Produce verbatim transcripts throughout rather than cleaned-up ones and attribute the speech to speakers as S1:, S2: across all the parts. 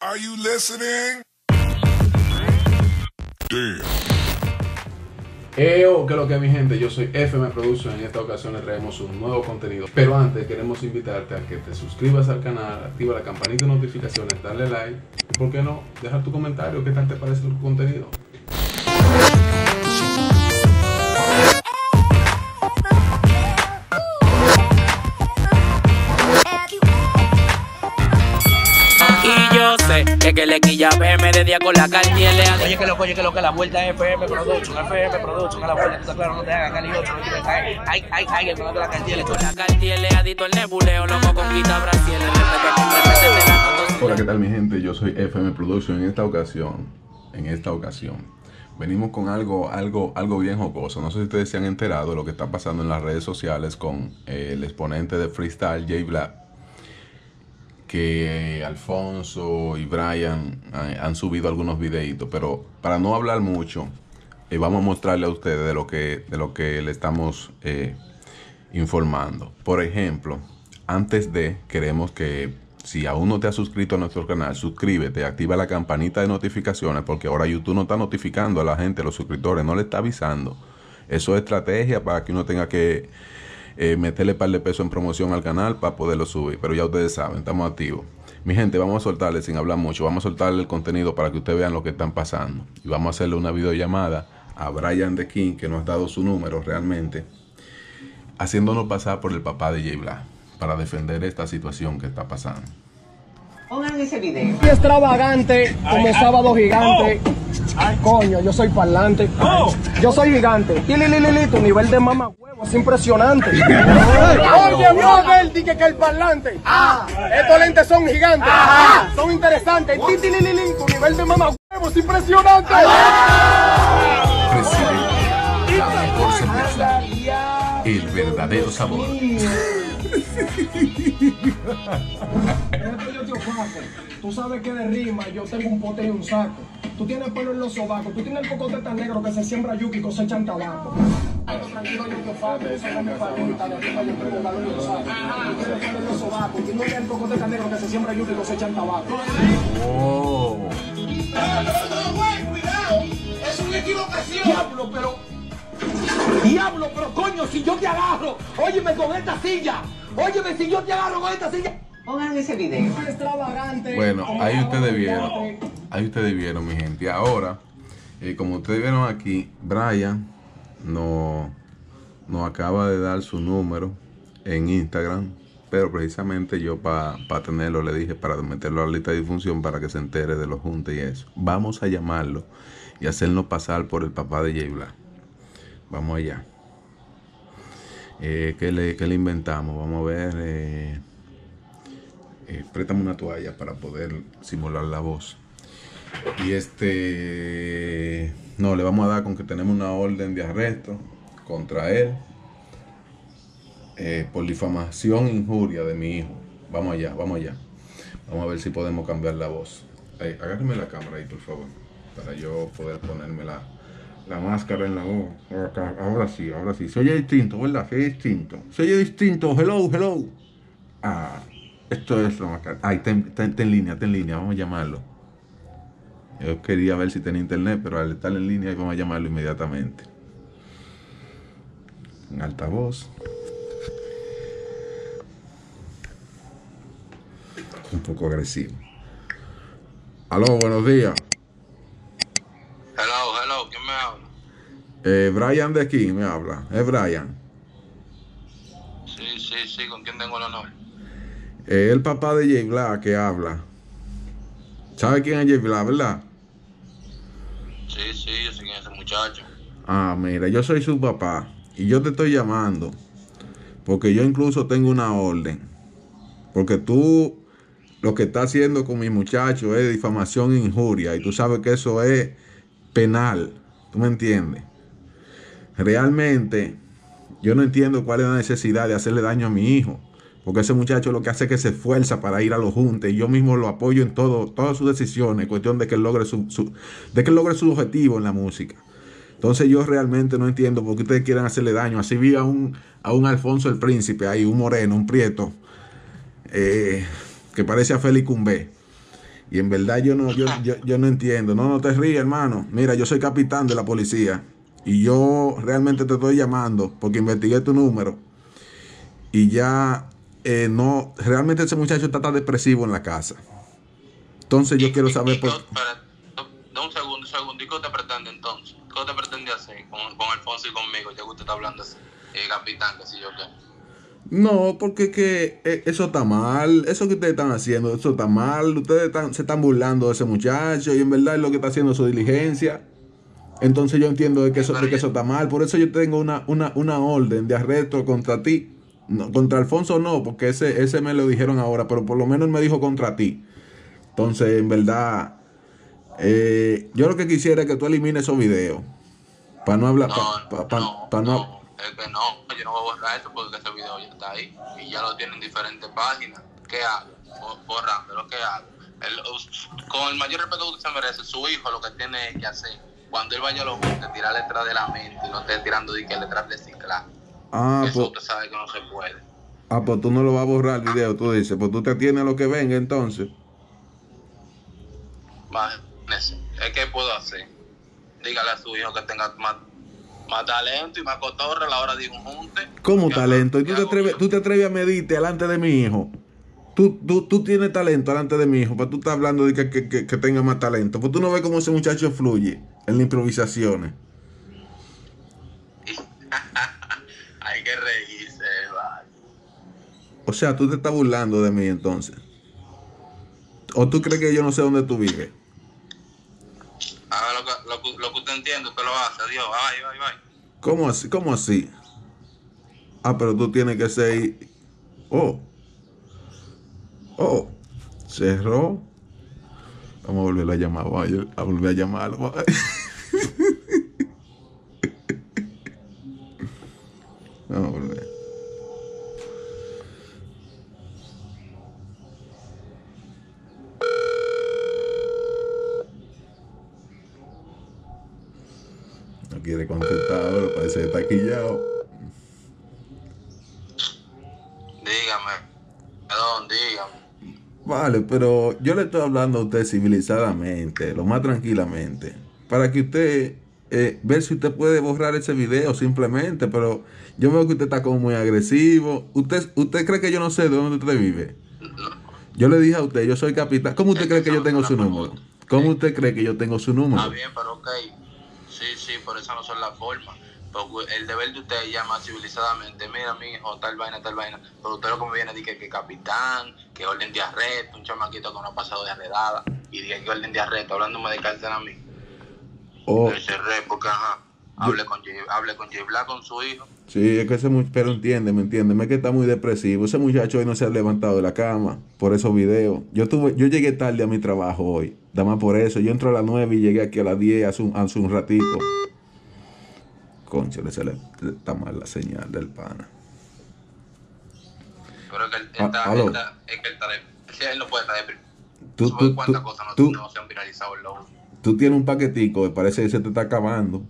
S1: Are you listening? Damn.
S2: Eo, que lo que mi gente, yo soy F M Production. En esta ocasión les traemos un nuevo contenido. Pero antes queremos invitarte a que te suscribas al canal, activa la campanita de notificaciones, darle like y por qué no, dejar tu comentario, qué tal te parece el contenido.
S3: Es que le quilla P M de día con la Cartier. Oye que lo oye que lo que la vuelta es F M Production, F M Production, a la vuelta, tú estás claro, no te hagas cali ocho, no te caes. Ay, ay, ay, el color de la Cartier. Con la Cartier le adito el nebuleo, loco con quita Brasil.
S2: Hola, ¿qué tal mi gente? Yo soy F M Production. En esta ocasión, en esta ocasión, venimos con algo, algo, algo bien jocoso. No sé si ustedes se han enterado de lo que está pasando en las redes sociales con eh, el exponente de freestyle, J Black, que Alfonso y Brian han subido algunos videitos, pero para no hablar mucho, eh, vamos a mostrarle a ustedes de lo que, de lo que le estamos eh, informando. Por ejemplo, antes de, queremos que si aún no te has suscrito a nuestro canal, suscríbete, activa la campanita de notificaciones, porque ahora YouTube no está notificando a la gente, a los suscriptores, no le está avisando. Eso es estrategia para que uno tenga que Eh, meterle par de pesos en promoción al canal para poderlo subir, pero ya ustedes saben, estamos activos. Mi gente, vamos a soltarle sin hablar mucho, vamos a soltarle el contenido para que ustedes vean lo que están pasando y vamos a hacerle una videollamada a Brian The King, que nos ha dado su número realmente, haciéndonos pasar por el papá de J Black para defender esta situación que está pasando.
S4: Pongan ese video.
S5: Y extravagante, como ay, sábado ay, gigante. Ay, coño, yo soy parlante. Oh. Yo soy gigante. Y li, li, li, li, tu nivel de mamá huevo es impresionante. Oye, brother, dije que el parlante. Ah. Estos lentes son gigantes. Ah. Son interesantes. Li, li, li, li, tu nivel de mamá huevo es impresionante.
S2: Presidente, la mejor cerveza. El verdadero sabor.
S5: Tú sabes que de rima yo tengo un pote y un saco. Tú tienes pelo en los sobacos. Tú tienes el cocote tan negro que se siembra yuca y cosechan tabaco. Algo tranquilo yo te faco. Tú sabes mi palita, de arriba yo tengo valor y lo saco. Tú tienes pelo en los sobacos. Tú tienes el cocote tan negro que se siembra yuca y cosechan tabaco.
S2: Oh.
S5: Cuidado, es una equivocación. Diablo, pero... Diablo, pero coño, si yo te agarro, óyeme con esta silla. Óyeme, si yo te agarro con esta silla.
S4: Pongan ese video.
S2: Bueno, ahí ustedes vieron, ahí ustedes vieron, mi gente. Ahora, eh, como ustedes vieron aquí, Brian nos no acaba de dar su número en Instagram, pero precisamente yo para pa tenerlo le dije para meterlo a la lista de difusión para que se entere de los juntes y eso. Vamos a llamarlo y hacernos pasar por el papá de J Black. Vamos allá. Eh, ¿qué, le, ¿Qué le inventamos? Vamos a ver. Eh, eh, préstame una toalla para poder simular la voz. Y este. No, le vamos a dar con que tenemos una orden de arresto contra él eh, por difamación e injuria de mi hijo. Vamos allá, vamos allá. Vamos a ver si podemos cambiar la voz. Ahí, agárreme la cámara ahí, por favor, para yo poder ponerme la. La máscara en la voz. Ahora sí, ahora sí. Se oye distinto, ¿verdad? Se oye distinto. Se oye distinto. Hello, hello. Ah, esto es la máscara. Ay, está en línea, está en línea. Vamos a llamarlo. Yo quería ver si tenía internet, pero al estar en línea vamos a llamarlo inmediatamente. En altavoz. Un poco agresivo. Aló, buenos días.
S6: Hello, hello, ¿quién me habla?
S2: Eh, Brian de aquí me habla. ¿Es Brian?
S6: Sí, sí, sí, ¿con quién tengo el honor?
S2: Eh, el papá de J Black que habla. ¿Sabe quién es J Black, verdad?
S6: Sí, sí, yo sé quién es ese muchacho.
S2: Ah, mira, yo soy su papá y yo te estoy llamando porque yo incluso tengo una orden. Porque tú lo que estás haciendo con mi muchacho es difamación e injuria y tú sabes que eso es penal. ¿Tú me entiendes? Realmente yo no entiendo cuál es la necesidad de hacerle daño a mi hijo, porque ese muchacho lo que hace es que se esfuerza para ir a los juntes y yo mismo lo apoyo en todo, todas sus decisiones, cuestión de que él logre su, su, de que él logre su objetivo en la música. Entonces yo realmente no entiendo por qué ustedes quieren hacerle daño. Así vi a un, a un Alfonso el Príncipe ahí, un moreno, un prieto, eh, que parece a Félix Cumbé. Y en verdad yo no, yo, yo, yo no entiendo. No, no te rías, hermano. Mira, yo soy capitán de la policía. Y yo realmente te estoy llamando porque investigué tu número. Y ya eh, no, realmente ese muchacho está tan depresivo en la casa. Entonces yo quiero saber por...
S6: Espera, da un segundo, un segundo. ¿Y qué usted pretende entonces? ¿Qué usted pretende hacer con, con Alfonso y conmigo? Ya que usted está hablando así. Eh, capitán, que si yo qué.
S2: No, porque que eh, eso está mal. Eso que ustedes están haciendo, eso está mal. Ustedes están, se están burlando de ese muchacho. Y en verdad es lo que está haciendo su diligencia. Entonces yo entiendo de que eso, de que eso está mal. Por eso yo tengo una, una, una orden de arresto contra ti. No, contra Alfonso no, porque ese, ese me lo dijeron ahora. Pero por lo menos él me dijo contra ti. Entonces, en verdad, eh, yo lo que quisiera es que tú elimines esos videos. Para no hablar...
S6: No,
S2: pa, pa, pa,
S6: no,
S2: pa no,
S6: no, es que no, yo no voy a borrar eso porque ese video ya está ahí y ya lo tienen en diferentes páginas. ¿Qué hago? Bo- Borrándolo, ¿qué hago? El- con el mayor respeto que se merece, su hijo lo que tiene que hacer, cuando él vaya a los juntes, tirar letras de la mente y no esté tirando de que letras de cicla.
S2: Ah,
S6: Eso
S2: pues,
S6: usted sabe que no se puede.
S2: ah, pues tú no lo vas a borrar el video, tú dices. Pues tú te atienes a lo que venga entonces.
S6: Imagínese, es que puedo hacer. Dígale a su hijo que tenga más, más talento y más cotorra a la hora de un junte.
S2: ¿Cómo
S6: ¿Qué
S2: talento? ¿Y
S6: hago?
S2: tú
S6: ¿Qué
S2: te
S6: hago
S2: atreves,
S6: yo?
S2: tú te atreves a medirte delante de mi hijo? Tú, tú, tú tienes talento delante de mi hijo, pero tú estás hablando de que, que, que, que tenga más talento. Pues tú no ves cómo ese muchacho fluye en las improvisaciones.
S6: Hay que reírse, vale.
S2: O sea, tú te estás burlando de mí entonces. ¿O tú crees que yo no sé dónde tú vives?
S6: Haga lo que, lo, que- lo que usted entiende, usted lo hace. Adiós, bye, bye, bye.
S2: ¿Cómo así? ¿Cómo así? Ah, pero tú tienes que ser... Oh. Oh. Cerró. Vamos a volver a llamar. Vaya, a volver a llamarlo. Vaya. Vamos a volver. No quiere contestar ahora, parece que está quillado.
S6: Dígame. Perdón, dígame.
S2: Vale, pero yo le estoy hablando a usted civilizadamente, lo más tranquilamente, para que usted, eh, ver si usted puede borrar ese video simplemente, pero yo veo que usted está como muy agresivo. ¿Usted, usted cree que yo no sé de dónde usted vive? Yo le dije a usted, yo soy capitán. ¿Cómo usted cree que yo tengo su número? ¿Cómo usted cree que yo tengo su
S6: Está
S2: número?
S6: bien, pero ok. Sí, sí, por eso no son las formas. Porque el deber de usted es llamar civilizadamente. Mira, mi hijo, tal vaina, tal vaina. Pero usted lo que me viene a decir que, que capitán, que orden de arresto, un chamaquito que no ha pasado de arredada. Y diga que orden de arresto, hablándome de cárcel a mí.
S2: Oh,
S6: Me cerré porque, ajá. Hable con J, hable con J Black, con su hijo.
S2: sí, es que ese muchacho, pero entiéndeme, entiéndeme, es que está muy depresivo. Ese muchacho hoy no se ha levantado de la cama por esos videos. Yo tuve, yo llegué tarde a mi trabajo hoy, nada más por eso. Yo entro a las nueve y llegué aquí a las diez hace un, hace un ratito. Concho, se le está mal la señal del pana.
S6: Pero es que él
S2: Ah,
S6: está,
S2: aló.
S6: él está, es que él está de, si él no puede estar deprimido.
S2: Tú,
S6: ¿Sabe
S2: tú,
S6: cuántas
S2: tú,
S6: cosas no,
S2: tú,
S6: no se han viralizado en los...
S2: tú tienes un paquetico, me parece que se te está acabando.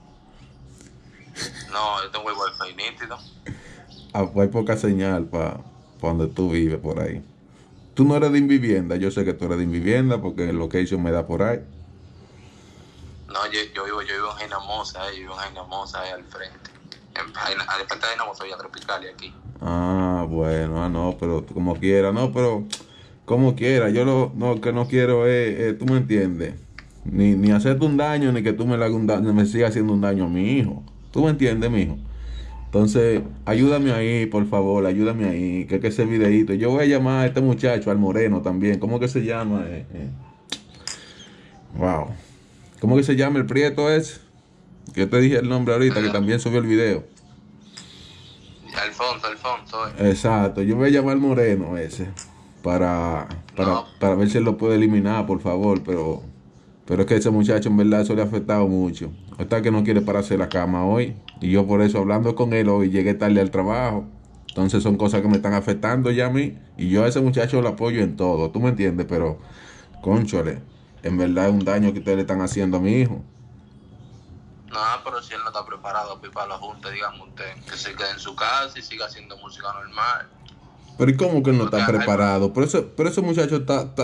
S6: No, yo tengo el wifi nítido.
S2: Ah, hay poca señal para donde tú vives por ahí. Tú no eres de Invivienda, yo sé que tú eres de Invivienda porque el location me da por ahí.
S6: No, yo, yo vivo, yo vivo en Jaina Mosa, eh, yo vivo en Jaina Mosa, ahí al frente. En Jaina, al frente de Jaina Mosa, Villa Tropical, y aquí.
S2: Ah, bueno, ah, no, pero como quiera, no, pero como quiera, yo lo no, que no quiero es, eh, tú me entiendes, ni, ni hacerte un daño, ni que tú me, le hagas un daño, me sigas haciendo un daño a mi hijo. ¿Tú me entiendes, mi hijo? Entonces, ayúdame ahí, por favor, ayúdame ahí, que, que ese videíto. Yo voy a llamar a este muchacho, al Moreno también. ¿Cómo que se llama? Eh, eh. Wow. ¿Cómo que se llama el prieto ese? Que yo te dije el nombre ahorita, que también subió el video.
S6: Alfonso, Alfonso, eh.
S2: Exacto, yo voy a llamar al Moreno ese para, para,
S6: No.
S2: para ver si él lo puede eliminar, por favor, pero pero es que ese muchacho en verdad eso le ha afectado mucho. Está que no quiere pararse de la cama hoy y yo por eso hablando con él hoy llegué tarde al trabajo. Entonces son cosas que me están afectando ya a mí y yo a ese muchacho lo apoyo en todo, ¿tú me entiendes? Pero, cónchole, en verdad es un daño que ustedes le están haciendo a mi hijo.
S6: No, pero si él no está preparado para ir para la junta, dígame usted, que se quede en su casa y siga haciendo música normal.
S2: Pero ¿y cómo que él no está
S6: Porque hay-
S2: preparado? Pero ese, pero ese muchacho está, está,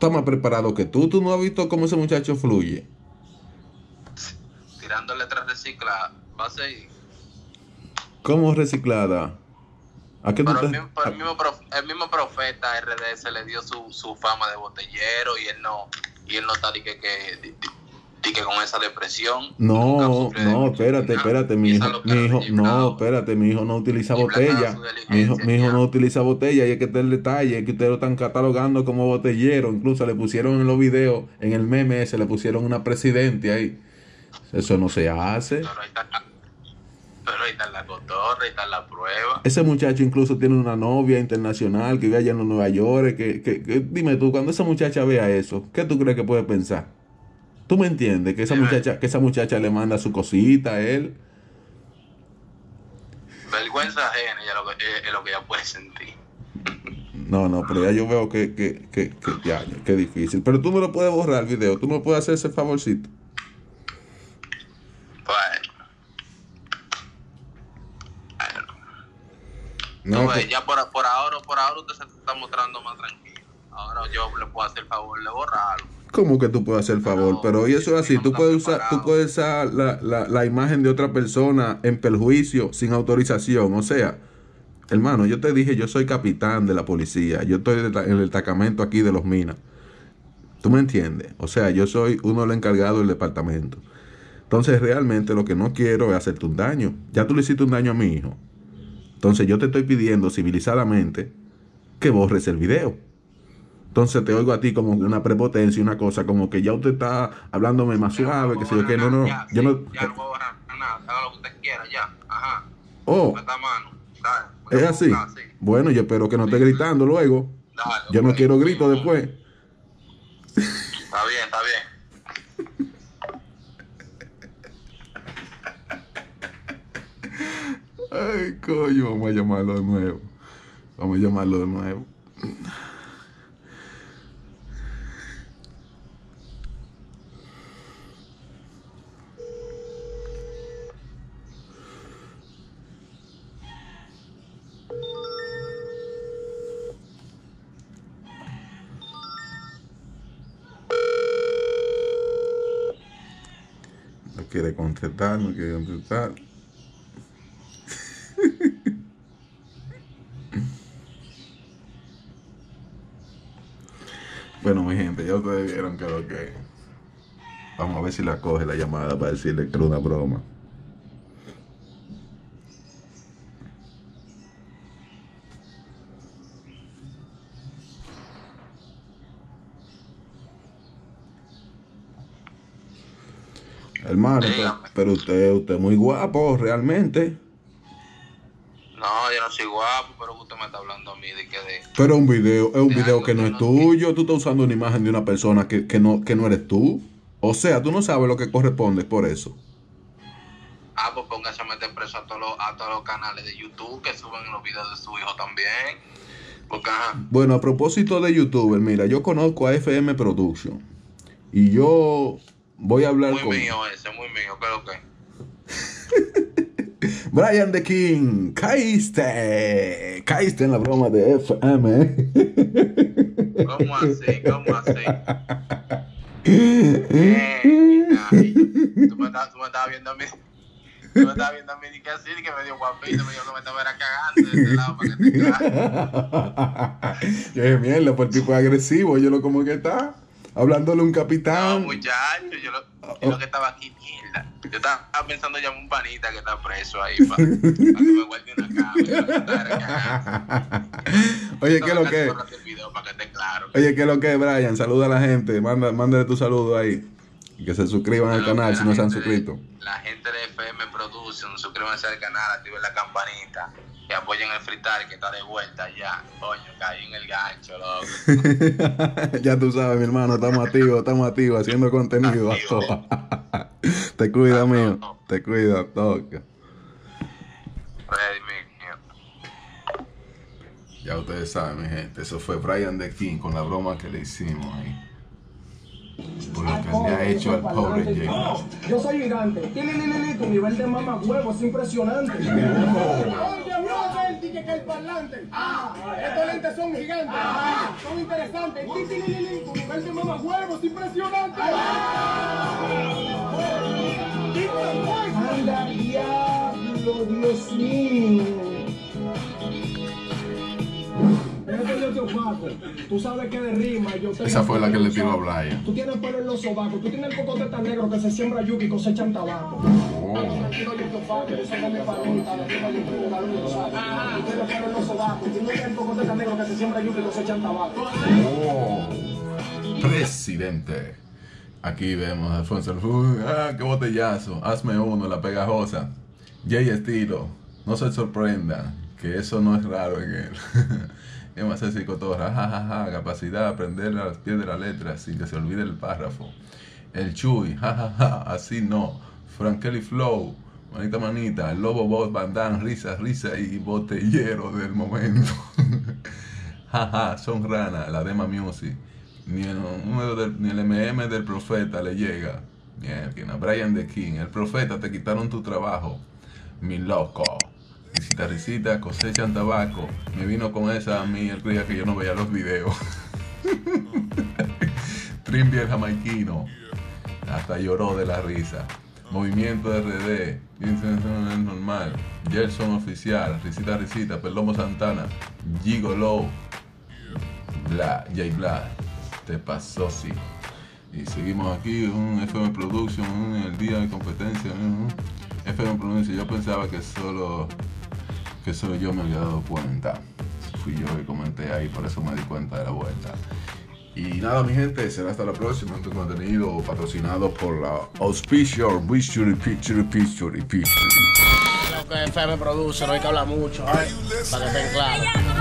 S2: está más preparado que tú. ¿Tú no has visto cómo ese muchacho fluye?
S6: Tirando letras recicladas. Va a seguir.
S2: ¿Cómo reciclada? ¿A qué tú
S6: Pero
S2: te-
S6: el mismo, pero el mismo prof- el mismo profeta R D S le dio su, su fama de botellero y él no y él no está di que, que, di- di- di que con esa depresión. Nunca
S2: No,
S6: sufrió de
S2: no, espérate,
S6: nada.
S2: espérate, mi
S6: Y
S2: hijo,
S6: esa es lo que
S2: mi
S6: ha
S2: hijo,
S6: registrado.
S2: no, espérate, mi hijo no utiliza
S6: Y Black
S2: botella,
S6: Adam, su
S2: mi hijo,
S6: diligencia,
S2: mi hijo
S6: ya.
S2: no utiliza botella, y es que está el detalle, es que ustedes lo están catalogando como botellero, incluso le pusieron en los videos, en el meme ese, le pusieron una presidente ahí, eso no se hace.
S6: Pero ahí está, pero ahí está la cotorra, ahí está la prueba.
S2: Ese muchacho incluso tiene una novia internacional que vive allá en Nueva York, que, que, que- dime tú, cuando esa muchacha vea eso, ¿qué tú crees que puede pensar? ¿Tú me entiendes? Que esa
S6: Dime.
S2: muchacha, que esa muchacha le manda su cosita a él.
S6: Vergüenza ajena ya lo que, es, es lo que ella puede sentir.
S2: No, no, pero ya yo veo que, que, que, que ya, que difícil. Pero tú me lo puedes borrar el video, tú me puedes hacer ese favorcito.
S6: Bueno. Bueno.
S2: No,
S6: Tú
S2: pues,
S6: ves, ya por, por ahora, por ahora usted se está mostrando más tranquilo. Ahora yo le puedo hacer el favor de borrarlo.
S2: ¿cómo que tú puedes hacer el favor?
S6: No,
S2: Pero y eso es así,
S6: no
S2: tú
S6: está
S2: puedes usar,
S6: preparado.
S2: tú puedes usar la, la, la imagen de otra persona en perjuicio sin autorización. O sea, hermano, yo te dije, yo soy capitán de la policía, yo estoy en el destacamento aquí de los Minas. ¿Tú me entiendes? O sea, yo soy uno de los encargados del departamento. Entonces, realmente lo que no quiero es hacerte un daño. Ya tú le hiciste un daño a mi hijo. Entonces, yo te estoy pidiendo civilizadamente que borres el video. Entonces, te oigo a ti como una prepotencia, una cosa como que ya usted está hablándome más suave, que sé yo que no, no.
S6: Ya,
S2: Yo
S6: sí,
S2: no.
S6: ya no puedo borrar nada. Haga lo que usted quiera, ya. Ajá.
S2: Oh,
S6: Meta mano. Dale. Voy
S2: es
S6: a
S2: así.
S6: buscar, sí.
S2: Bueno, yo espero que no esté gritando luego.
S6: Dale,
S2: Yo no
S6: ok.
S2: quiero gritos después.
S6: Está bien, está bien.
S2: Ay, coño, vamos a llamarlo de nuevo. Vamos a llamarlo de nuevo. No quiere contestar, no quiere contestar. Bueno, mi gente, ya ustedes vieron que lo que... Vamos a ver si la coge la llamada para decirle que era una broma. Hermano, pero,
S6: Dígame.
S2: pero usted, usted es muy guapo, realmente.
S6: No, yo no soy guapo, pero usted me está hablando a mí de que de...
S2: Pero un video, es un
S6: De
S2: video
S6: algo
S2: que no
S6: que
S2: es
S6: no-
S2: tuyo. Tú estás usando una imagen de una persona que, que, no, que no eres tú. O sea, tú no sabes lo que corresponde por eso.
S6: Ah, pues póngase a meter preso a todos los, a todos los canales de YouTube que suben los videos de su hijo también. Porque, ajá,
S2: Bueno, a propósito de YouTuber, mira, yo conozco a F M Production. Y yo voy a hablar
S6: muy
S2: con
S6: mío ese, muy mío, ¿qué es lo que?
S2: Brian The King. Caíste. Caíste en la broma de F M.
S6: ¿Cómo así? ¿Cómo así? Eh, ay, tú me estás, tú me estabas viendo a mí. Tú me estabas viendo a mí y que así, y que me dio guapito, me dijo que me estaba era cagando de ese lado para que te claro.
S2: Yo dije, mierda, por tipo agresivo. Yo lo como que está. Hablándole a un
S6: No,
S2: capitán.
S6: muchacho, yo lo, yo lo que estaba aquí, mierda. Yo estaba pensando ya en un panita que está preso ahí para pa que me guarde una cámara.
S2: Oye, ¿qué es lo que es?
S6: Para que esté claro.
S2: Oye, ¿qué es lo que es, Brian? Saluda a la gente. Manda, mándale tu saludo ahí. Y que se suscriban al
S6: Bueno,
S2: canal
S6: que
S2: si
S6: la
S2: no se han
S6: gente de-
S2: suscrito.
S6: La gente de F M Production, suscríbanse al canal, activen la campanita, que apoyen el freestyle que está de vuelta ya. Coño, caí en el gancho, loco.
S2: Ya tú sabes, mi hermano, estamos activos, estamos activos, haciendo contenido.
S6: Activo.
S2: Te cuida,
S6: Ah,
S2: mío.
S6: no.
S2: Te cuida, toca.
S6: Ready, mío.
S2: Ya ustedes saben, mi gente. Eso fue Brian The King con la broma que le hicimos ahí. Por lo que le ha hecho al pobre Jay.
S5: Yo soy gigante. Tilililili, tu nivel de mamá huevo es impresionante. Oye, brother, dije que el parlante. Ah, estos lentes son gigantes. Ah, son interesantes. Tu nivel de mamahuevo es impresionante. Anda, diablo, Dios mío. Tú sabes que de rima yo tengo.
S2: Esa fue la que le tiró a Brian.
S5: Tú tienes pelo en los sobacos, tú tienes el cocote tan negro que se siembra yuca y cosechan tabaco.
S2: Oh.
S5: Tú tienes pelo en los sobacos, tú tienes el cocote tan negro que se siembra yuca y cosechan tabaco.
S2: Oh. Presidente. Aquí vemos a Alfonso. Uh, ah, qué botellazo. Hazme uno, la pegajosa. Jay Estilo. No se sorprenda que eso no es raro en él. ¿Qué más es psicotorra? Ja, ja, ja, capacidad de aprender a los pies de la letra sin que se olvide el párrafo. El Chuy, ja, ja, ja, así no. Frankeli Flow, manita, manita. El Lobo Boss, Bandán, risa, risa y botellero del momento. Ja, ja, son rana, la Dema Music. Ni el, del, ni el M M del Profeta le llega. Mierda, Brian the King, el Profeta, te quitaron tu trabajo. Mi loco. Risita, risita, cosechan tabaco. Me vino con esa a mí, él creía que yo no veía los videos. Trimby el jamaiquino. Hasta lloró de la risa. Movimiento R D. Es normal. Gerson oficial. Risita, risita. Perlomo Santana. Gigolo. Bla. J Bla. Te pasó, sí. Y seguimos aquí. Un F M Production. Un, el día de competencia. Un, F M Production. Yo pensaba que solo. Que solo yo me había dado cuenta. Fui yo que comenté ahí, por eso me di cuenta de la vuelta. Y nada, mi gente, será hasta la próxima. Este contenido patrocinado por la Auspicial Picture, Picture, Picture, Picture.
S3: Lo que F M produce, no hay que hablar mucho, ¿eh? Para que estén claros.